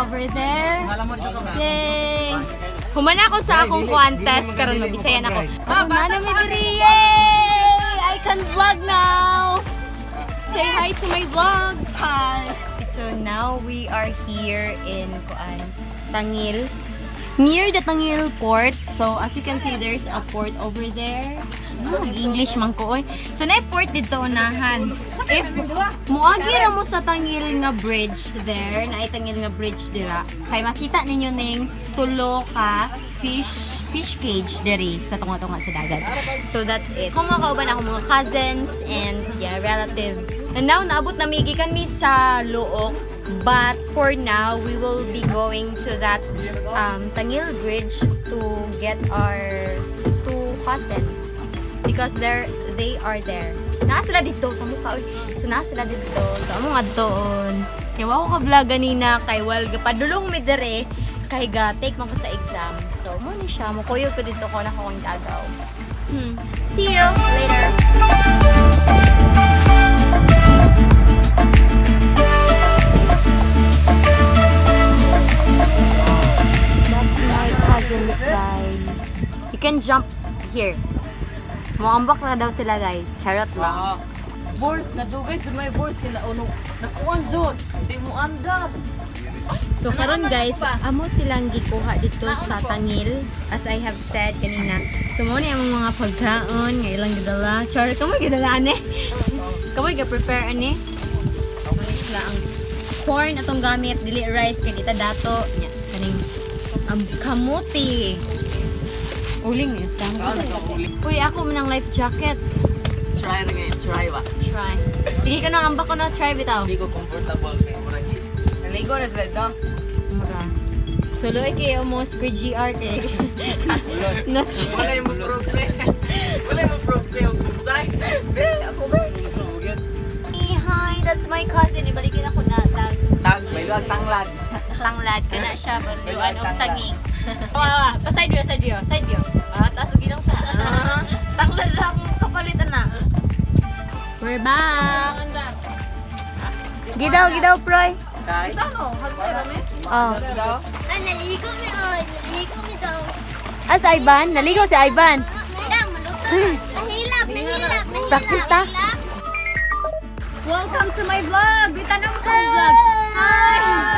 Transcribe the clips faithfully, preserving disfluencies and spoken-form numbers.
over there. Yay! Humana ako sa akong contest karon mabisayan ako. Ako na na may yay! I can vlog now. Say hi to my vlog. Hi. So now we are here in Kuan, Tangil. Near the Tangil port. So as you can see, there's a port over there. Oh, English man ko oy. So na port dito unahan. If muagi ra mo sa Tangil nga bridge there, na Tangil nga bridge dira, kay makita ninyo ning tulo ka fish fish cage diri sa tunga-tunga sa dagat. So that's it. Kung makauban ako mga cousins and yeah, relatives. And now naabot na migi kami sa Luok. But for now, we will be going to that um, Tangil Bridge to get our two cousins because they're they are there. Naa sila dito sa mukha. So naa sila dito sa mga doon. Kaya ako ka vlog ganina kay wal padulong mi dire kay ga take man ko sa exam. So mo ni siya mo kuyo ko dito ko na akong dagaw. Hmm. See you later. Guys, you can jump here. Moambak na daw sila guys. Charot lang. Boards na dugay sa may boards kila uno. Nakuan jud. Di mo andar. So karon guys, amo silang gikuha dito sa Tangil as I have said kanina. So mo ni among mga pagkaon nga ilang gidala. Char, kamay gidala ani. Kamay ga prepare ani. Sila ang corn atong gamit, dili rice kay kita dato nya kaning um, kamuti. Uling ni isang. Uy, ako man ang life jacket. Try na ngayon, try ba? Try. Sige ka na, ambak ko na try bitaw. Hindi ko comfortable kay murag. Naligo na sila daw. Mura. Suloy kayo mo sa G R kay. Nas. Wala yung proxy. Wala yung proxy ang kumsay. Ako ba? Hi, that's my cousin. Ibalikin ako na tag. Tag, may luwag tanglad. Tanglad ka na siya, baluan o sanging. Wawa, pa-side view, side view, side view. Ah, taas gilang sa. Ah, tanglad lang kapalitan na. We're back. Gidaw, gidaw, Proy. Kay? Ano? Hagay rami? Oh. Ay, naligo mi oy. Naligo mi daw. Ah, si Ivan? Naligaw si Ivan. Madam, malutong. Nahilap, nahilap, nahilap. Practice ta? Welcome to my vlog! Dita na mo sa vlog! Hi!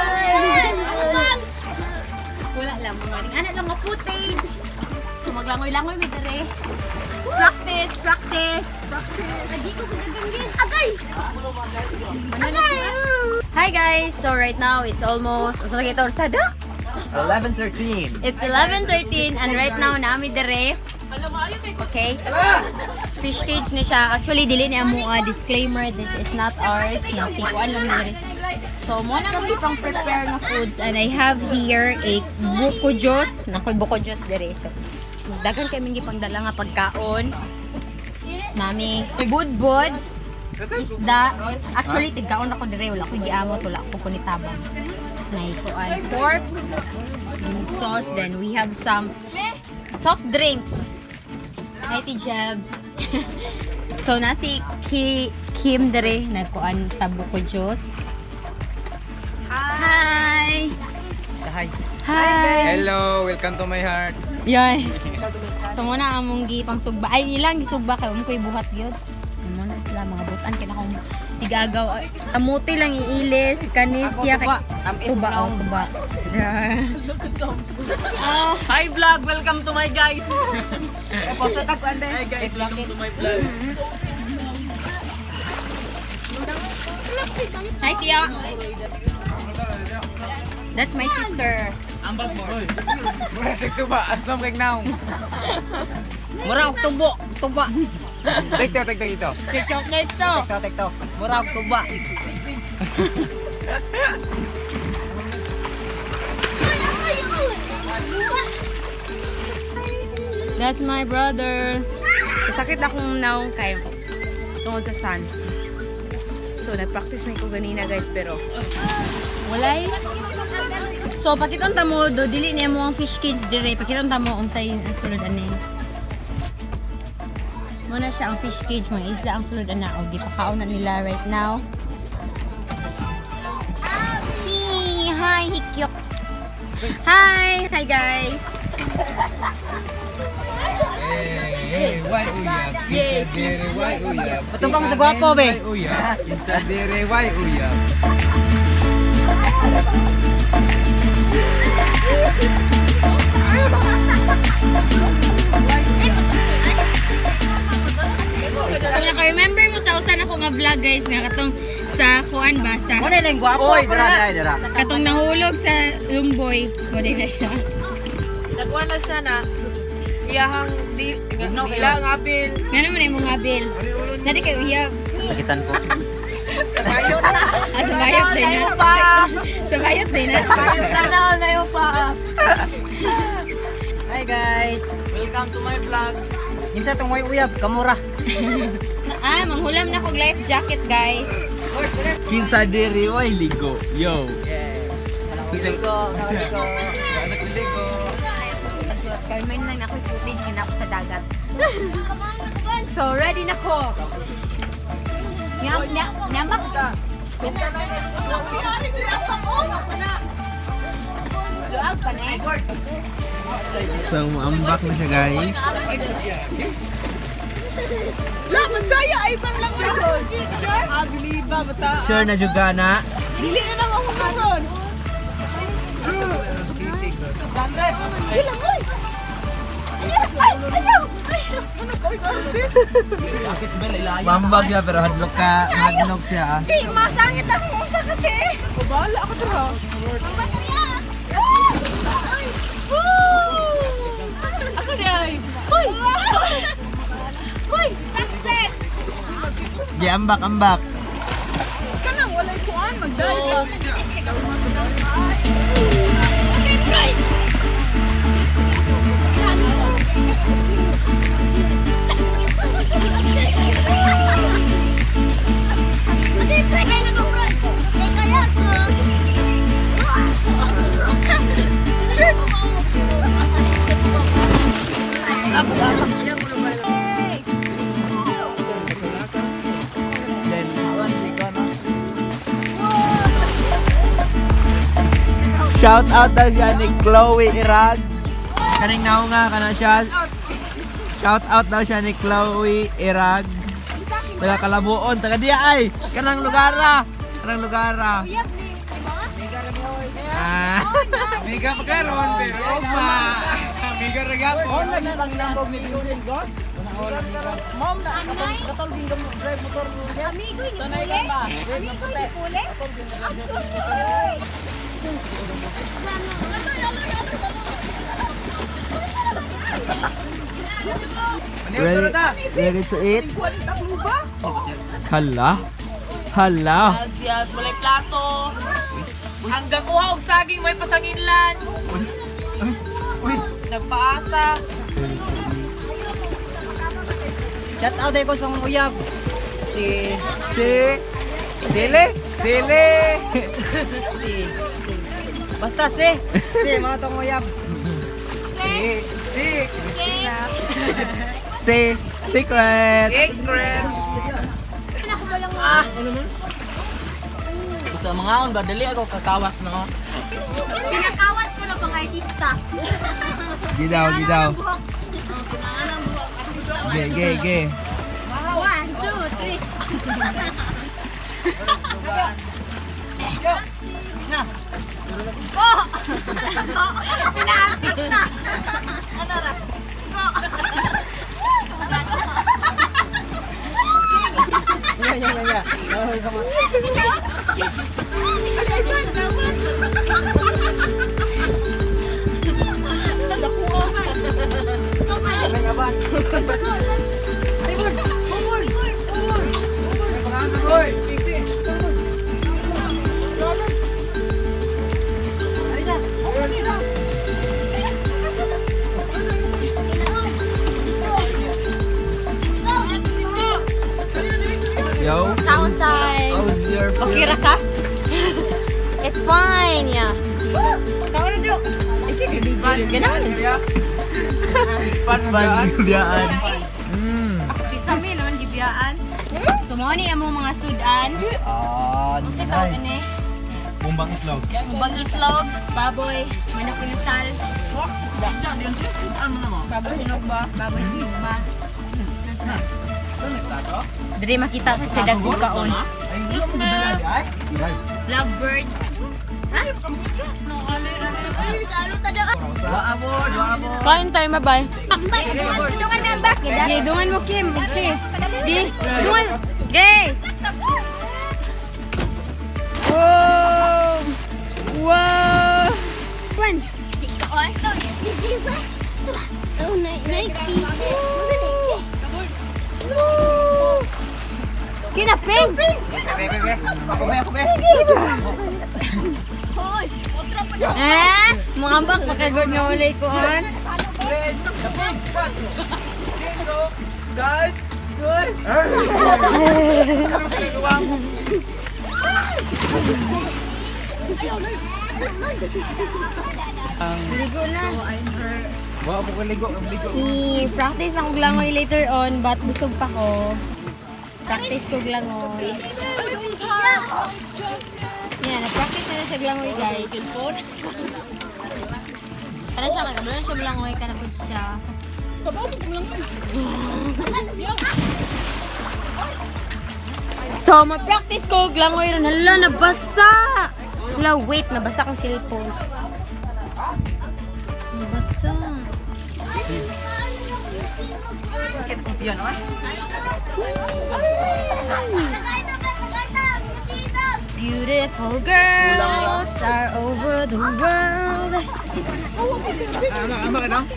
Wala lang mga ring. Anak lang mga footage. So maglangoy-langoy may dere. Practice! Practice! Practice! Adi ko kagagandis! Agay! Agay! Hi guys! So right now it's almost... Ano lagi ito? Orsada? eleven thirteen. It's eleven thirteen and right now nami dere. Okay? Fish cage na siya. Actually, dili niya mo uh, disclaimer, this is not ours. Natikuan lang na rin. So, muna kami pang prepare ng foods and I have here a buko juice. Nakoy buko juice dire. So, dagan kami gipangdala nga pagkaon. Nami budbod, isda. Actually, tigkaon ako dire. Wala ko giamot, wala ko kunitabang. Naikuan pork, sauce. Then we have some soft drinks. Hi, Tijab. So, nasi Ki Kim dere nagkuan sa buko juice. Hi! Hi. Hi! Hello, welcome to my heart. Yoy. So, muna among gipang sugba. Ay, ilang gisugba kayo. Umukoy buhat yun. Muna sila mga butan. Kaya akong igagaw. Amuti lang iilis. Kanisya. Tuba. Tamis Tuba. brown. Oh, tuba. Oh, hi vlog, welcome to my guys. Hi guys, welcome to my vlog. Hi, Tia. That's my sister. Ambag mo. Mura sa tuba, aslam kay naong. Mura og tubo, tuba. Tekto, tekto ito. TikTok na ito. Tekto, tekto. Mura og tuba. That's my brother. Sakit na akong naong kayo. Tungod sa sun. So, nag-practice na ko ganina guys, pero walay. So, pakiton ta mo, do, dili niya mo ang fish cage dire. Pakiton ta mo, unsay ang sulod ani. Muna siya ang fish cage, mga isla ang sulod ana. O, gipakaon na nila right now. Hi, may hikyok. Hi! Hi guys! Hey, why uyab? Yes. Kinsa dire why uyab? Patubang sa gwapo, be. Why uyab? Kinsa dire why uyab? Kung naka-remember mo sa usan ako nga vlog guys, nga katong sa kuan ba sa Mo na lang gwapo. Oy, dara dara dara. katong nahulog sa lumboy, mo din na siya. Nagkuhan na siya na iyahang di ila nga apil. Nga naman ay mong abil. Nadi kayo iya. Sakitan ko. Ah, sa bayot din na. Sa bayot din na. Sana na yung pa. Hi guys. Welcome to my vlog. Insa tong way uyab kamura. Ah, manghulam na kog life jacket guys. Kinsa dire why ligo? Yo. Ligo, ligo. Ligo. Carmen lang ako footage kina ako sa dagat. So ready na ko. Nyam nyam nyamak. Luag pa na. So, ambak na siya guys. Laman saya ay man lang ito. Sure? Ah, believe ba bata? Sure na juga na. Dili na lang ako karon. Dande. Dili mo. Ay, ayaw. Ano ko ito? Mambag siya pero hadlok ka, hadlok siya. ah. Di masangit ako sa kate. Bahala ako dira. Ako di ay. Hoy. Hoy, Success. Di ambak ambak. kanang walay kuan mag-jive. Shout out daw siya ni Chloe Irag. Kaning naong nga kana siya. Shout out daw siya ni Chloe Irag. Taga Kalabuon, taga diya ay. Kanang lugara. Kanang lugara. Ah, amiga pagkaroon pero ma. Amiga regapon. Lagi bang nambog ni Kunin ko? Mom na katol katol din gamo drive motor mo. Amigo ni Pule. Amigo ni Pule. Ready, ready to eat? Hala. Hala. Yes, yes, walay plato. Hanggang kuha og saging may pasanginlan. Uy. Nagpaasa. Shout out ko sa mga uyab. Si Si Sili. Sili. si si. Basta si si mga tong uyab. Si. Si. Si. Secret. Secret. Sa mga on ba dali ako kakawas na. Pinakawas ko na pang artista. Gidaw, gidaw. Ge, ge, ge. One, two, three. Oh! Pina-artista. Ano ra? Ya ya ya ya. Hoy kamo. Kami nga ba? Yo. Downside. How's your Okay ra ka? It's fine, yeah. Kamu na dulu. Ganahan na. Spots ba biyaan? Hmm. Bisa mi naman gibiyaan. So mo ni among mga sudan. Ah, Kasi tawag ni. Bumbang itlog. Ubang itlog, baboy, manok pinasal, baboy hinog ba? Baboy hinog ba? Diri makita sa dagko kaon. Lovebirds. Ay, kalo tada. Dua abon, dua abon. Kain tayo, mabay. Pakbay, dungan na ang bakit. Okay, dungan mo, Kim. Okay. Di, dungan. Okay. Wow! Wow! Kwan. Oh, night night pieces. Kinaping. Be, be, be. Ako be, ako be. Eh, mga bak, makagod nga ulit ko, an. Guys, good. Ligo na. Wow, ako ligo, ligo. I-practice akong langoy later on, but busog pa ko. Practice ko langoy. Yan, na-practice na na siya langoy, guys. Kaya siya, kagabla na siya langoy, kanapod siya. So, ma-practice ko, langoy ron. Hala, nabasa! Hala, wait, nabasa kong cellphone. Nabasa. Sakit kong tiyan, oy. Beautiful girls are over the world. Ama, ama ka dong?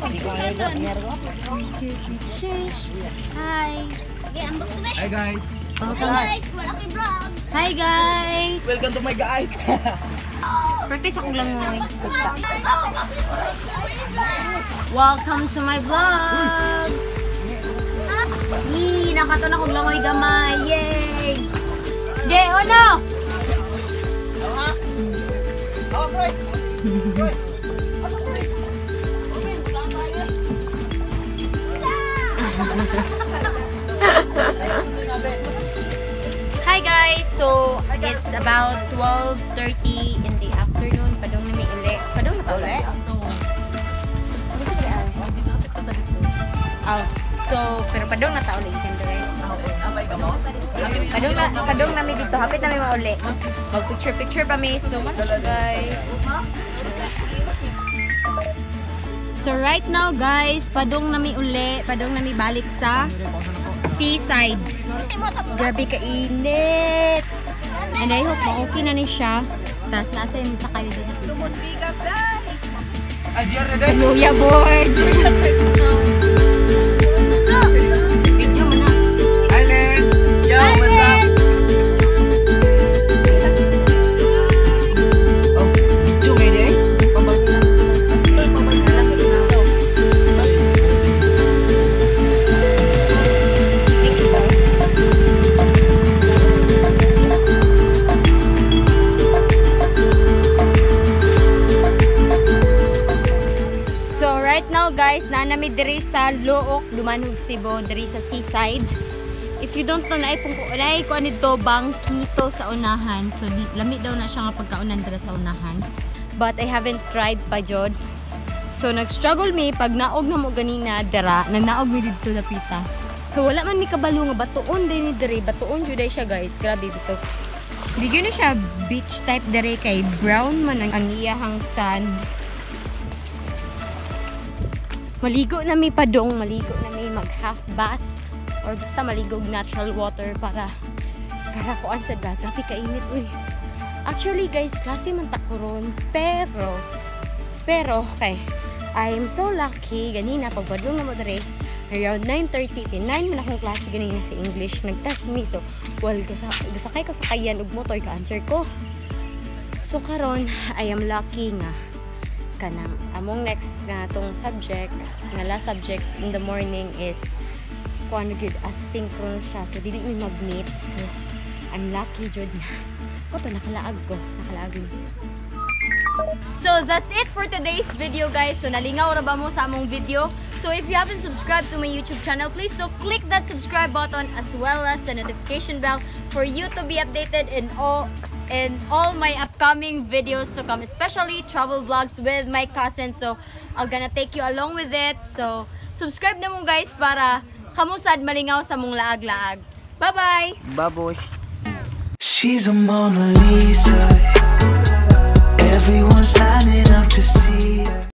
Hi. Okay, ambak ko ba? Hi guys. Guys, wala ko'y vlog. Hi guys. Welcome to my guys. Practice ako lang ngayon. Welcome to my vlog. Yee, nakato na kong langoy gamay. Yay. Gay, ono? Okay. Hi guys! So, it's about twelve thirty in the afternoon. Padong na may uli. Padong na pa uli? Oh. So, pero padong na ta uli. Padong na, padong na may dito. Hapit na may mauli. Mag-picture-picture pa may. So much guys. So right now guys, padong na may uli. Padong na may balik sa seaside. Grabe kainit. And I hope ma-okay na ni siya. Tapos nasa yung sakay dito sa pizza. Ajar na din. Luya boards. Video mo na. Hi Len. Yo, what's up? Oh, video may day? So right now guys, naanami diri sa Luok, Dumanhog, Cebu, diri sa seaside. If you don't know, naay pong naay ko anito bangkito sa unahan. So di, lami daw na siya nga pagkaunan dira sa unahan. But I haven't tried pa jud. So nag-struggle mi pag naog na mo ganina dira, nagnaog mi dito na pita. So wala man mi kabalo nga batuon din ni diri, batuon jud ay siya guys. Grabe so. Bigyan na siya beach type diri kay brown man ang, ang iyahang sand. Maligo na mi padong, maligo na mi mag half bath or basta maligo og natural water para para kuan sa dagat kay kainit uy. Actually guys, klase man ta karon pero pero okay. I'm so lucky ganina pag padong na mo dere around nine thirty to nine man akong klase ganina sa English nag-test me so well gasa gasakay ko sa kayan ug motoy ka answer ko. So karon I am lucky nga kanang among next nga tong subject nga last subject in the morning is kuan gyud asynchronous siya so dili mi mag-meet so I'm lucky jud na oto nakalaag ko nakalaag mi. So that's it for today's video guys. So nalingaw ra ba mo sa among video? So if you haven't subscribed to my YouTube channel, please do click that subscribe button as well as the notification bell for you to be updated in all in all my upcoming videos to come, especially travel vlogs with my cousin. So, I'm gonna take you along with it. So, subscribe na mo guys para kamusad malingaw sa mong laag-laag. Bye-bye! Baboy. She's a Mona Lisa. Everyone's lining up to see her.